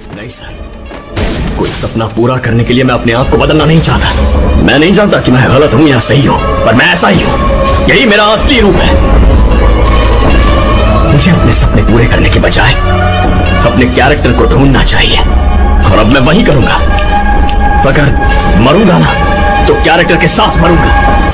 नहीं सर, कोई सपना पूरा करने के लिए मैं अपने आप को बदलना नहीं चाहता। मैं नहीं जानता कि मैं गलत हूं या सही हूं, पर मैं ऐसा ही हूं। यही मेरा असली रूप है। मुझे अपने सपने पूरे करने के बजाय अपने कैरेक्टर को ढूंढना चाहिए, और अब मैं वही करूंगा। अगर मरूंगा ना तो कैरेक्टर के साथ मरूंगा।